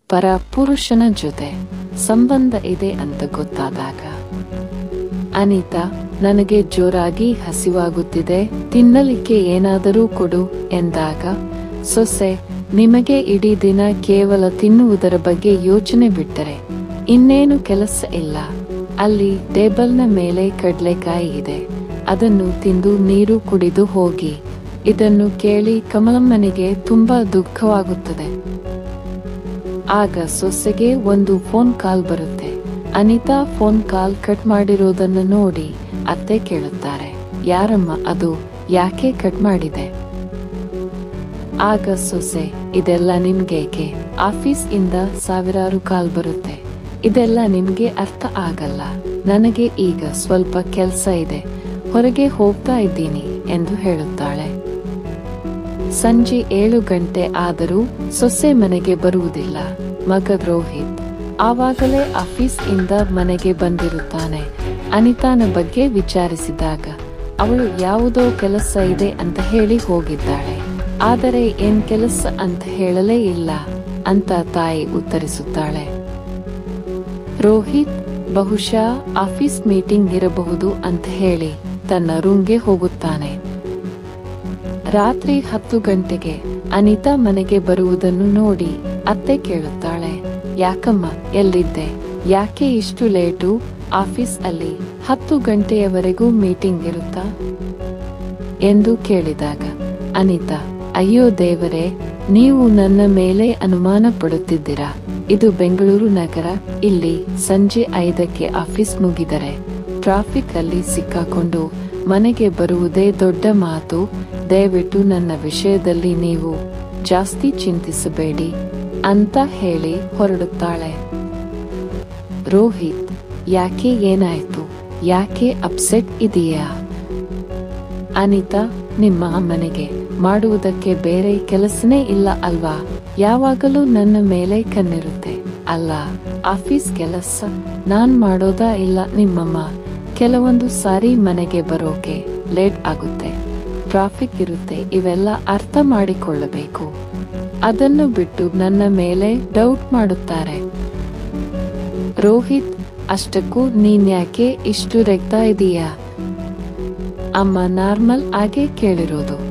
ಪರ ಪುರುಷನ ಜೊತೆ ಸಂಬಂಧ ಇದೆ ಅಂತ ಗೊತ್ತಾದಾಗ, ಅನಿತಾ, ನನಗೆ ಜೋರಾಗಿ ಹಸಿವಾಗುತ್ತಿದೆ, ತಿನ್ನಲಿಕ್ಕೆ ಏನಾದರೂ ಕೊಡು ಎಂದಾಗ ಸೊಸೆ, ನಿಮಗೆ ಇಡೀ ದಿನ ಕೇವಲ ತಿನ್ನುವುದರ ಬಗ್ಗೆ ಯೋಚನೆ ಬಿಟ್ಟರೆ ಇನ್ನೇನು ಕೆಲಸ ಇಲ್ಲ. ಅಲ್ಲಿ ಟೇಬಲ್ನ ಮೇಲೆ ಕಡ್ಲೆಕಾಯಿ ಇದೆ, ಅದನ್ನು ತಿಂದು ನೀರು ಕುಡಿದು ಹೋಗಿ. ಇದನ್ನು ಕೇಳಿ ಕಮಲಮ್ಮನಿಗೆ ತುಂಬಾ ದುಃಖವಾಗುತ್ತದೆ. ಆಗ ಸೊಸೆಗೆ ಒಂದು ಫೋನ್ ಕಾಲ್ ಬರುತ್ತೆ. ಅನಿತಾ ಫೋನ್ ಕಾಲ್ ಕಟ್ ಮಾಡಿರೋದನ್ನು ನೋಡಿ ಅತ್ತೆ ಕೇಳುತ್ತಾರೆ, ಯಾರಮ್ಮ ಅದು, ಯಾಕೆ ಕಟ್ ಮಾಡಿದೆ? ಆಗ ಸೊಸೆ, ಇದೆಲ್ಲ ನಿಮ್ಗೇಕೆ? ಆಫೀಸ್ ಇಂದ ಸಾವಿರಾರು ಕಾಲ್ ಬರುತ್ತೆ, ಇದೆಲ್ಲ ನಿಮ್ಗೆ ಅರ್ಥ ಆಗಲ್ಲ. ನನಗೆ ಈಗ ಸ್ವಲ್ಪ ಕೆಲ್ಸ ಇದೆ, ಹೊರಗೆ ಹೋಗ್ತಾ ಇದ್ದೀನಿ ಎಂದು ಹೇಳುತ್ತಾಳೆ. ಸಂಜೆ 7 ಗಂಟೆ ಆದರೂ ಸೊಸೆ ಮನೆಗೆ ಬರುವುದಿಲ್ಲ. ಮಗ ರೋಹಿತ್ ಆವಾಗಲೇ ಆಫೀಸ್ ಇಂದ ಮನೆಗೆ ಬಂದಿರುತ್ತಾನೆ. ಅನಿತಾನ ಬಗ್ಗೆ ವಿಚಾರಿಸಿದಾಗ ಅವಳು ಯಾವುದೋ ಕೆಲಸ ಇದೆ ಅಂತ ಹೇಳಿ ಹೋಗಿದ್ದಾಳೆ, ಆದರೆ ಏನ್ ಕೆಲಸ ಅಂತ ಹೇಳಲೇ ಇಲ್ಲ ಅಂತ ತಾಯಿ ಉತ್ತರಿಸುತ್ತಾಳೆ. ರೋಹಿತ್ ಬಹುಶಃ ಆಫೀಸ್ ಮೀಟಿಂಗ್ ಇರಬಹುದು ಅಂತ ಹೇಳಿ ತನ್ನ ರೂಮ್ಗೆ ಹೋಗುತ್ತಾನೆ. ರಾತ್ರಿ 10 ಗಂಟೆಗೆ ಅನಿತಾ ಮನೆಗೆ ಬರುವುದನ್ನು ನೋಡಿ ಅತ್ತೆ ಕೇಳುತ್ತಾಳೆ, ಯಾಕಮ್ಮ ಎಲ್ಲಿದ್ದೆ, ಯಾಕೆ ಇಷ್ಟು ಲೇಟು? ಆಫೀಸ್ ಅಲ್ಲಿ 10 ಗಂಟೆಯವರೆಗೂ ಮೀಟಿಂಗ್ ಇರುತ್ತಾ ಎಂದು ಕೇಳಿದಾಗ ಅನಿತಾ, ಅಯ್ಯೋ ದೇವರೇ, ನೀವು ನನ್ನ ಮೇಲೆ ಅನುಮಾನ ಪಡುತ್ತಿದ್ದೀರಾ. ಇದು ಬೆಂಗಳೂರು ನಗರ, ಇಲ್ಲಿ ಸಂಜೆ 5ಕ್ಕೆ ಆಫೀಸ್ ಮುಗಿದರೆ ಟ್ರಾಫಿಕ್ ಅಲ್ಲಿ ಸಿಕ್ಕಾಕೊಂಡು ಮನೆಗೆ ಬರುವುದೇ ದೊಡ್ಡ ಮಾತು. ದಯವಿಟ್ಟು ನನ್ನ ವಿಷಯದಲ್ಲಿ ನೀವು ಜಾಸ್ತಿ ಚಿಂತಿಸಬೇಡಿ ಅಂತ ಹೇಳಿ ಹೊರಡುತ್ತಾಳೆ. ರೋಹಿತ್, ಯಾಕೆ, ಏನಾಯ್ತು, ಯಾಕೆ ಅಪ್ಸೆಟ್ ಇದೆಯಾ? ಅನಿತಾ, ನಿಮ್ಮ ಮನೆಗೆ ಮಾಡುವುದಕ್ಕೆ ಬೇರೆ ಕೆಲಸನೇ ಇಲ್ಲ ಅಲ್ವಾ? ಯಾವಾಗಲೂ ನನ್ನ ಮೇಲೆ ಕಣ್ಣಿರುತ್ತೆ ಅಲ್ಲ? ಆಫೀಸ್ ಕೆಲಸ ನಾನ್ ಮಾಡೋದಾ ಇಲ್ಲ ನಿಮ್ಮಮ್ಮ? ಕೆಲವೊಂದು ಸಾರಿ ಮನೆಗೆ ಬರೋಕೆ ಲೇಟ್ ಆಗುತ್ತೆ, ಟ್ರಾಫಿಕ್ ಇರುತ್ತೆ, ಇವೆಲ್ಲ ಅರ್ಥ ಮಾಡಿಕೊಳ್ಳಬೇಕು. ಅದನ್ನು ಬಿಟ್ಟು ನನ್ನ ಮೇಲೆ ಡೌಟ್ ಮಾಡುತ್ತಾರೆ. ರೋಹಿತ್, ಅಷ್ಟಕ್ಕೂ ನೀನ್ಯಾಕೆ ಇಷ್ಟು ರೆಗ್ತಾ ಇದೀಯಾ? ಅಮ್ಮ ನಾರ್ಮಲ್ ಆಗೇ ಕೇಳಿರೋದು.